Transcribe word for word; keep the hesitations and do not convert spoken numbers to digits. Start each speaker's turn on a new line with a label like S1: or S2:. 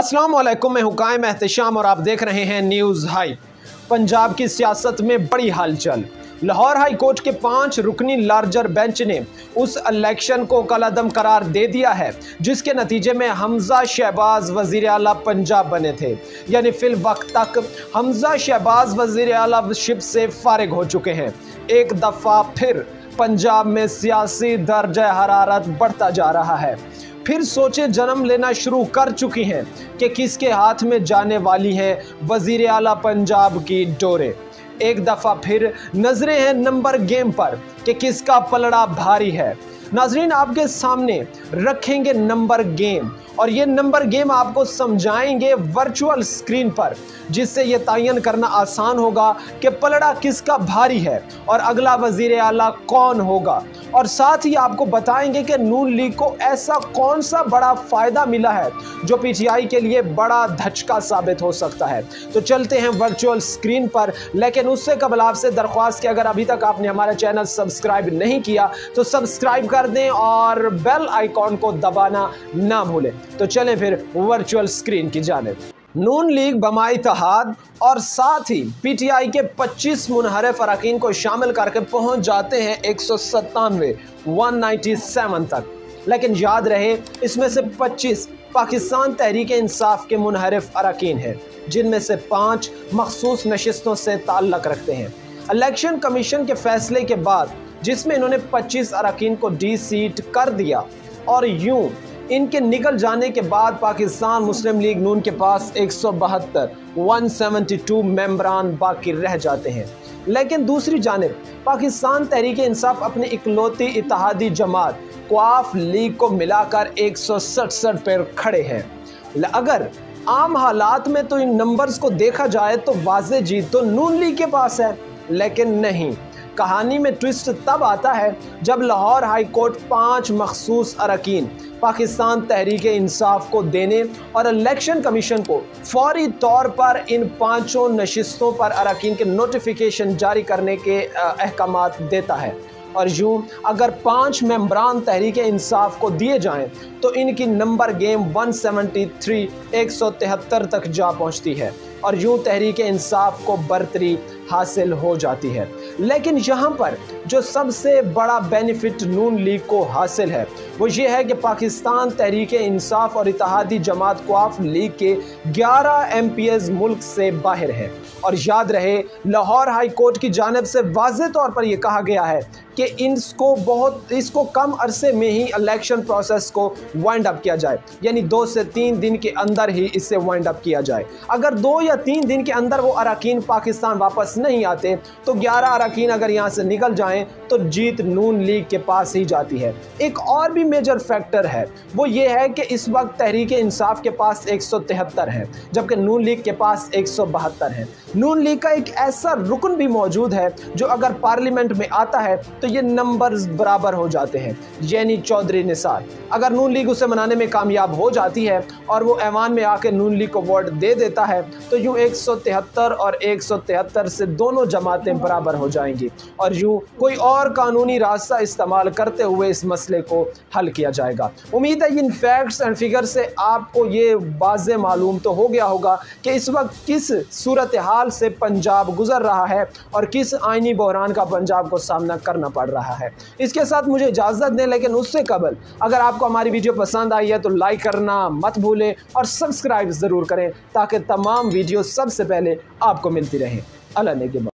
S1: अस्सलाम वालेकुम, मैं हुकाम एहतशाम और आप देख रहे हैं न्यूज़ हाई। पंजाब की सियासत में बड़ी हलचल। लाहौर हाई कोर्ट के पांच रुकनी लार्जर बेंच ने उस इलेक्शन को कलअदम करार दे दिया है जिसके नतीजे में हमजा शहबाज वजीर आला पंजाब बने थे। यानी फिल वक्त तक हमजा शहबाज वजीर आलाशिप से फारिग हो चुके हैं। एक दफ़ा फिर पंजाब में सियासी दर्जा हरारत बढ़ता जा रहा है। फिर सोचें जन्म लेना शुरू कर चुकी हैं कि किसके हाथ में जाने वाली है वजीर आला पंजाब की डोरे। एक दफ़ा फिर नजरें हैं नंबर गेम पर कि किसका पलड़ा भारी है। नाजरीन, आपके सामने रखेंगे नंबर गेम और ये नंबर गेम आपको समझाएंगे वर्चुअल स्क्रीन पर, जिससे ये तयन करना आसान होगा कि पलड़ा किसका भारी है और अगला वजीर आला कौन होगा। और साथ ही आपको बताएंगे कि नून लीग को ऐसा कौन सा बड़ा फ़ायदा मिला है जो पीटीआई के लिए बड़ा धचका साबित हो सकता है। तो चलते हैं वर्चुअल स्क्रीन पर, लेकिन उससे कबल आपसे दरख्वास्त कि अगर अभी तक आपने हमारा चैनल सब्सक्राइब नहीं किया तो सब्सक्राइब कर दें और बेल आइकॉन को दबाना ना भूलें। तो चलें फिर वर्चुअल स्क्रीन की जानिब। नून लीग बमाई इत्तेहाद और साथ ही पीटीआई के पच्चीस मुनहरफ अरकान को शामिल करके पहुंच जाते हैं एक सौ सत्तानवे वन नाइन्टी सेवन तक। लेकिन याद रहे, इसमें से पच्चीस पाकिस्तान तहरीक इंसाफ के मुनहरफ अरकान हैं, जिनमें से पाँच मखसूस नशिस्तों से ताल्लुक़ रखते हैं। इलेक्शन कमीशन के फैसले के बाद जिसमें इन्होंने पच्चीस अरकान को डी सीट कर दिया और यूं इनके निकल जाने के बाद पाकिस्तान मुस्लिम लीग नून के पास एक सौ बहत्तर वन सेवेंटी टू मेंबरान बाकी रह जाते हैं। लेकिन दूसरी जानिब पाकिस्तान तहरीक इंसाफ अपनी इकलौती इत्तेहादी जमात क्वाफ लीग को मिलाकर एक सौ सड़सठ पर खड़े हैं। अगर आम हालात में तो इन नंबर्स को देखा जाए तो वाज़े जीत तो नून लीग के पास है, लेकिन नहीं। कहानी में ट्विस्ट तब आता है जब लाहौर हाई कोर्ट पाँच मखसूस अरकान पाकिस्तान तहरीक इंसाफ को देने और इलेक्शन कमीशन को फौरी तौर पर इन पाँचों नशिस्तों पर अरकान के नोटिफिकेशन जारी करने के अहकामात देता है। और यूँ अगर पाँच मेंबरान तहरीक इंसाफ को दिए जाएं तो इनकी नंबर गेम एक सौ तिहत्तर एक सौ तिहत्तर तक जा पहुंचती है और यूँ तहरीक इंसाफ को बरतरी हासिल हो जाती है। लेकिन यहाँ पर जो सबसे बड़ा बेनिफिट नून लीग को हासिल है वो ये है कि पाकिस्तान तहरीक इंसाफ और इत्तेहादी जमात क्वाफ लीग के ग्यारह एम पी एज़ मुल्क से बाहर हैं। और याद रहे, लाहौर हाई कोर्ट की जानिब से वाज़े तौर पर यह कहा गया है कि इनको बहुत इसको कम अरसे में ही इलेक्शन प्रोसेस को वाइंड अप किया जाए, यानी दो से तीन दिन के अंदर ही इसे वाइंड अप किया जाए। अगर दो या तीन दिन के अंदर वो अरकान पाकिस्तान वापस नहीं आते तो ग्यारह अरकान अगर यहाँ से निकल जाएं तो जीत नून लीग के पास ही जाती है। एक और भी मेजर फैक्टर है, वो ये है कि इस वक्त तहरीक इंसाफ के पास एक सौ तिहत्तर है जबकि नून लीग के पास एक सौ बहत्तर है। नून लीग का एक ऐसा रुकन भी मौजूद है जो अगर पार्लियामेंट में आता है तो ये नंबर्स बराबर हो जाते हैं, यानी चौधरी निसार। अगर नून लीग उसे मनाने में कामयाब हो जाती है और वो ऐवान में आके नून लीग को वोट दे देता है तो यूँ एक सौ तिहत्तर और एक सौ तिहत्तर से दोनों जमातें बराबर हो जाएंगी और यूँ कोई और कानूनी रास्ता इस्तेमाल करते हुए इस मसले को हल किया जाएगा। उम्मीद है इन फैक्ट्स एंड फिगर से आपको ये वाज़े मालूम तो हो गया होगा कि इस वक्त किस सूरत हाल से पंजाब गुजर रहा है और किस आईनी बहरान का पंजाब को सामना करना पड़ रहा है। इसके साथ मुझे इजाज़त दें, लेकिन उससे कबल अगर आपको हमारी वीडियो पसंद आई है तो लाइक करना मत भूलें और सब्सक्राइब ज़रूर करें ताकि तमाम वीडियो सबसे पहले आपको मिलती रहें। अल्लाह ने के बाद।